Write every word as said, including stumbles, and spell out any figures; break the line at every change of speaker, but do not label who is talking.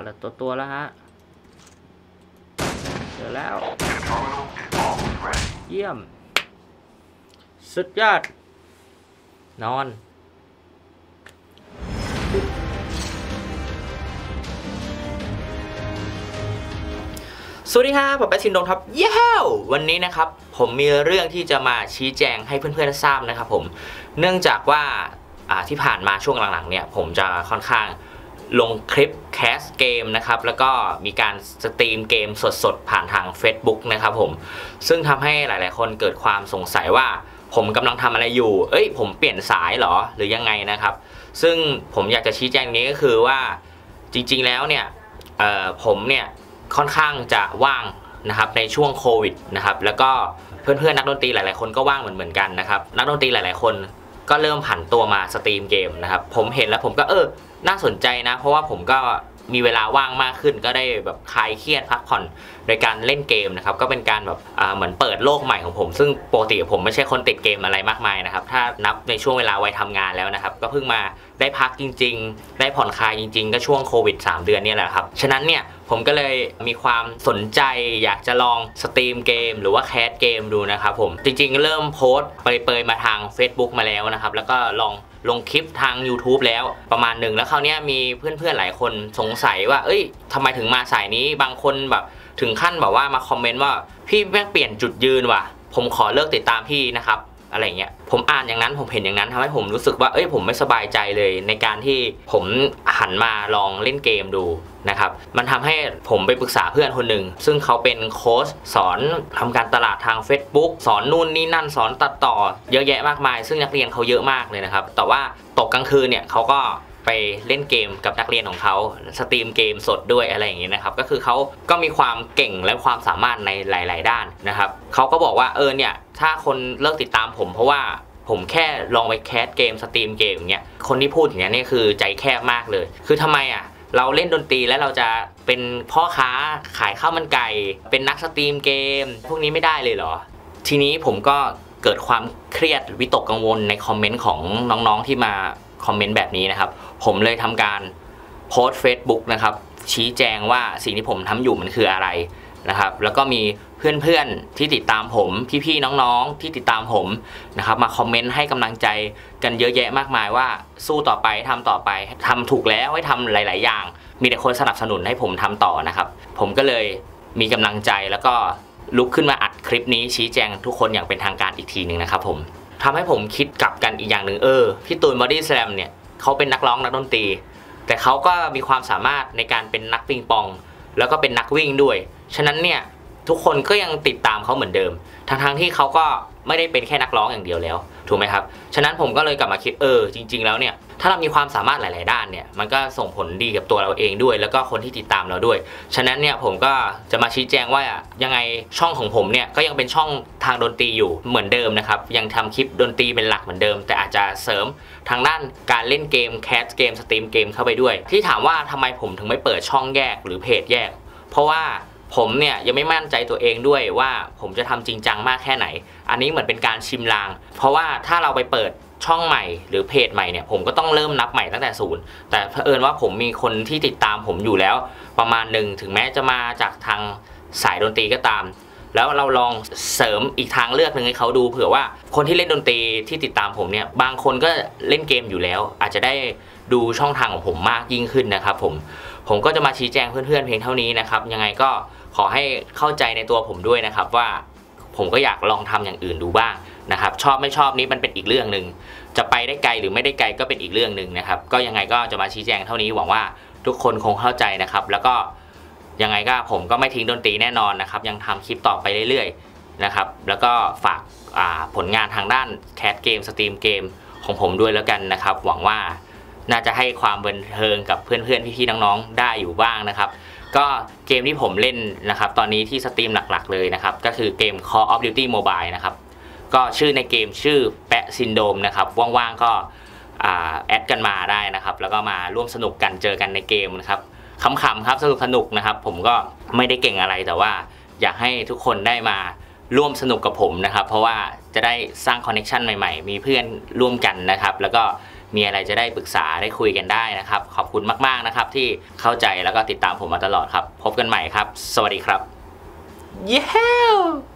เหลือตัวตัวแล้วฮะเจอแล้วเยี่ยมสุดยอดนอนสวัสดีครับผมแป๊ะชินดงครับเย้วันนี้นะครับผมมีเรื่องที่จะมาชี้แจงให้เพื่อนๆทราบนะครับผมเนื่องจากว่าที่ผ่านมาช่วงหลังๆเนี่ยผมจะค่อนข้างลงคลิปแคสเกมนะครับแล้วก็มีการสตรีมเกมสดๆผ่านทาง Facebook นะครับผมซึ่งทำให้หลายๆคนเกิดความสงสัยว่าผมกำลังทำอะไรอยู่เอ้ยผมเปลี่ยนสายเหรอหรือยังไงนะครับซึ่งผมอยากจะชี้แจงนี้ก็คือว่าจริงๆแล้วเนี่ยเอ่อผมเนี่ยค่อนข้างจะว่างนะครับในช่วงโควิดนะครับแล้วก็เพื่อนๆนักดนตรีหลายๆคนก็ว่างเหมือนเหมือนกันนะครับนักดนตรีหลายๆคนก็เริ่มผันตัวมาสตรีมเกมนะครับผมเห็นแล้วผมก็เออน่าสนใจนะเพราะว่าผมก็มีเวลาว่างมากขึ้นก็ได้แบบคลายเครียดพักผ่อนโดยการเล่นเกมนะครับก็เป็นการแบบอ่าเหมือนเปิดโลกใหม่ของผมซึ่งปกติผมไม่ใช่คนติดเกมอะไรมากมายนะครับถ้านับในช่วงเวลาวัยทำงานแล้วนะครับก็เพิ่งมาได้พักจริงๆได้ผ่อนคลายจริงๆก็ช่วงโควิดสามเดือนนี่แหละครับฉะนั้นเนี่ยผมก็เลยมีความสนใจอยากจะลองสตรีมเกมหรือว่าแคสเกมดูนะครับผมจริงๆเริ่มโพสต์เปรยๆมาทาง Facebook มาแล้วนะครับแล้วก็ลองลงคลิปทาง YouTube แล้วประมาณหนึ่งแล้วคราวนี้มีเพื่อนๆหลายคนสงสัยว่าเอ้ยทำไมถึงมาสายนี้บางคนแบบถึงขั้นแบบว่ามาคอมเมนต์ว่าพี่แม่งเปลี่ยนจุดยืนว่ะผมขอเลิกติดตามพี่นะครับอะไรเงี้ยผมอ่านอย่างนั้นผมเห็นอย่างนั้นทำให้ผมรู้สึกว่าเอ้ยผมไม่สบายใจเลยในการที่ผมหันมาลองเล่นเกมดูนะครับมันทำให้ผมไปปรึกษาเพื่อนคนหนึ่งซึ่งเขาเป็นโค้ชสอนทำการตลาดทาง Facebook สอนนู่นนี่นั่นสอนตัดต่อเยอะแยะมากมายซึ่งนักเรียนเขาเยอะมากเลยนะครับแต่ว่าตกกลางคืนเนี่ยเขาก็ไปเล่นเกมกับนักเรียนของเขาสตรีมเกมสดด้วยอะไรอย่างนี้นะครับก็คือเขาก็มีความเก่งและความสามารถในหลายๆด้านนะครับเขาก็บอกว่าเออเนี่ยถ้าคนเลิกติดตามผมเพราะว่าผมแค่ลองไปแคสเกมสตรีมเกมอย่างเงี้ยคนที่พูดอย่างนี้นี่คือใจแคบมากเลยคือทำไมอ่ะเราเล่นดนตรีแล้วเราจะเป็นพ่อค้าขายข้าวมันไก่เป็นนักสตรีมเกมพวกนี้ไม่ได้เลยเหรอทีนี้ผมก็เกิดความเครียดวิตกกังวลในคอมเมนต์ของน้องๆที่มาคอมเมนต์แบบนี้นะครับผมเลยทำการโพสต์ Facebook นะครับชี้แจงว่าสิ่งที่ผมทำอยู่มันคืออะไรนะครับแล้วก็มีเพื่อนๆที่ติดตามผมพี่ๆน้องๆที่ติดตามผมนะครับมาคอมเมนต์ให้กำลังใจกันเยอะแยะมากมายว่าสู้ต่อไปทำต่อไปทำถูกแล้วให้ทำหลายๆอย่างมีแต่คนสนับสนุนให้ผมทำต่อนะครับผมก็เลยมีกำลังใจแล้วก็ลุกขึ้นมาอัดคลิปนี้ชี้แจงทุกคนอย่างเป็นทางการอีกทีหนึ่งนะครับผมทำให้ผมคิดกลับกันอีกอย่างหนึ่งเออพี่ตูนบอดี้สแลมเนี่ยเขาเป็นนักร้องนักดนตรีแต่เขาก็มีความสามารถในการเป็นนักปิงปองแล้วก็เป็นนักวิ่งด้วยฉะนั้นเนี่ยทุกคนก็ยังติดตามเขาเหมือนเดิมทั้งๆที่เขาก็ไม่ได้เป็นแค่นักร้องอย่างเดียวแล้วถูกไหมครับฉะนั้นผมก็เลยกลับมาคิดเออจริงๆแล้วเนี่ยถ้าเรามีความสามารถหลายๆด้านเนี่ยมันก็ส่งผลดีกับตัวเราเองด้วยแล้วก็คนที่ติดตามเราด้วยฉะนั้นเนี่ยผมก็จะมาชี้แจงว่ายังไงช่องของผมเนี่ยก็ยังเป็นช่องทางดนตรีอยู่เหมือนเดิมนะครับยังทำคลิปดนตรีเป็นหลักเหมือนเดิมแต่อาจจะเสริมทางด้านการเล่นเกมแคสเกมสตรีมเกมเข้าไปด้วยที่ถามว่าทำไมผมถึงไม่เปิดช่องแยกหรือเพจแยกเพราะว่าผมเนี่ยยังไม่มั่นใจตัวเองด้วยว่าผมจะทำจริงจังมากแค่ไหนอันนี้เหมือนเป็นการชิมลางเพราะว่าถ้าเราไปเปิดช่องใหม่หรือเพจใหม่เนี่ยผมก็ต้องเริ่มนับใหม่ตั้งแต่ศูนย์แต่เผอิญว่าผมมีคนที่ติดตามผมอยู่แล้วประมาณหนึ่งถึงแม้จะมาจากทางสายดนตรีก็ตามแล้วเราลองเสริมอีกทางเลือกหนึ่งให้เขาดูเผื่อว่าคนที่เล่นดนตรีที่ติดตามผมเนี่ยบางคนก็เล่นเกมอยู่แล้วอาจจะได้ดูช่องทางของผมมากยิ่งขึ้นนะครับผมผมก็จะมาชี้แจงเพื่อนๆเพียงเท่านี้นะครับยังไงก็ขอให้เข้าใจในตัวผมด้วยนะครับว่าผมก็อยากลองทำอย่างอื่นดูบ้างนะครับชอบไม่ชอบนี้มันเป็นอีกเรื่องหนึ่งจะไปได้ไกลหรือไม่ได้ไกลก็เป็นอีกเรื่องหนึ่งนะครับก็ยังไงก็จะมาชี้แจงเท่านี้หวังว่าทุกคนคงเข้าใจนะครับแล้วก็ยังไงก็ผมก็ไม่ทิ้งดนตรีแน่นอนนะครับยังทำคลิปต่อไปเรื่อยๆนะครับแล้วก็ฝากผลงานทางด้านแคสเกมสตรีมเกมของผมด้วยแล้วกันนะครับหวังว่าน่าจะให้ความบันเทิงกับเพื่อนๆพี่ๆน้องๆได้อยู่บ้างนะครับก็เกมที่ผมเล่นนะครับตอนนี้ที่สตรีมหลักๆเลยนะครับก็คือเกม Call of Duty Mobile นะครับก็ชื่อในเกมชื่อแปะซินโดมนะครับว่างๆก็แอดกันมาได้นะครับแล้วก็มาร่วมสนุกกันเจอกันในเกมนะครับขำๆครับสนุกสนุกนะครับผมก็ไม่ได้เก่งอะไรแต่ว่าอยากให้ทุกคนได้มาร่วมสนุกกับผมนะครับเพราะว่าจะได้สร้างคอนเนคชันใหม่ๆมีเพื่อนร่วมกันนะครับแล้วก็มีอะไรจะได้ปรึกษาได้คุยกันได้นะครับขอบคุณมากๆนะครับที่เข้าใจแล้วก็ติดตามผมมาตลอดครับพบกันใหม่ครับสวัสดีครับเย้